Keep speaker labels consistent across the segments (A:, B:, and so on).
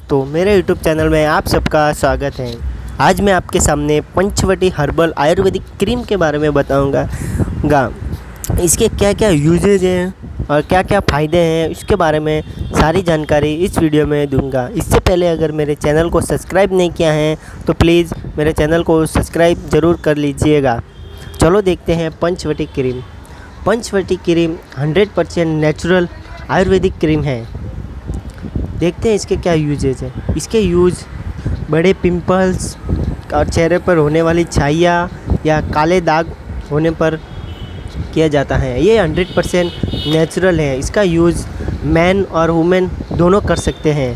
A: दोस्तों, मेरे YouTube channel में आप सबका स्वागत है। आज मैं आपके सामने पंचवटी हर्बल आयुर्वेदिक क्रीम के बारे में बताऊंगा। इसके क्या क्या यूजेज हैं और क्या क्या फ़ायदे हैं, इसके बारे में सारी जानकारी इस वीडियो में दूंगा। इससे पहले अगर मेरे चैनल को सब्सक्राइब नहीं किया है तो प्लीज़ मेरे चैनल को सब्सक्राइब ज़रूर कर लीजिएगा। चलो देखते हैं Panchavati cream. Panchavati cream 100% natural Ayurvedic cream है। देखते हैं इसके क्या यूजेज है। इसके यूज बड़े पिंपल्स और चेहरे पर होने वाली छाइयाँ या काले दाग होने पर किया जाता है। ये 100% नेचुरल है। इसका यूज़ मैन और वुमेन दोनों कर सकते हैं।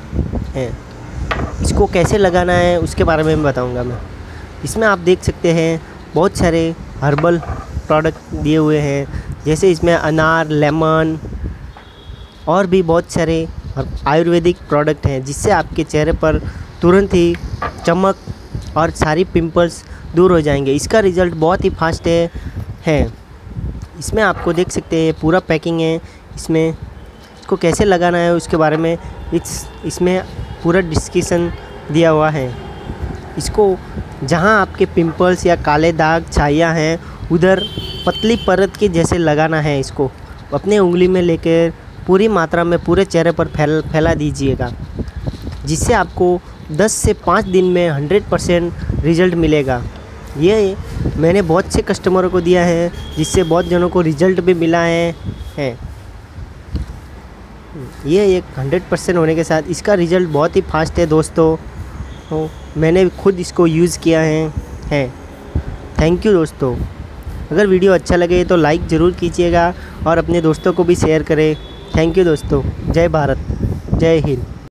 A: इसको कैसे लगाना है उसके बारे में बताऊंगा मैं। इसमें आप देख सकते हैं बहुत सारे हर्बल प्रोडक्ट दिए हुए हैं, जैसे इसमें अनार, लेमन और भी बहुत सारे आयुर्वेदिक प्रोडक्ट हैं, जिससे आपके चेहरे पर तुरंत ही चमक और सारी पिंपल्स दूर हो जाएंगे। इसका रिज़ल्ट बहुत ही फास्ट है। इसमें आपको देख सकते हैं पूरा पैकिंग है। इसमें इसको कैसे लगाना है उसके बारे में इसमें पूरा डिस्क्रिप्शन दिया हुआ है। इसको जहां आपके पिंपल्स या काले दाग छाइयाँ हैं उधर पतली परत के जैसे लगाना है। इसको अपने उंगली में लेकर पूरी मात्रा में पूरे चेहरे पर फैला दीजिएगा, जिससे आपको 10 से 5 दिन में 100% रिज़ल्ट मिलेगा। ये मैंने बहुत से कस्टमरों को दिया है, जिससे बहुत जनों को रिज़ल्ट भी मिला है। ये एक 100% होने के साथ इसका रिज़ल्ट बहुत ही फास्ट है दोस्तों। मैंने खुद इसको यूज़ किया है। थैंक यू दोस्तों। अगर वीडियो अच्छा लगे तो लाइक ज़रूर कीजिएगा और अपने दोस्तों को भी शेयर करें। थैंक यू दोस्तों। जय भारत, जय हिंद।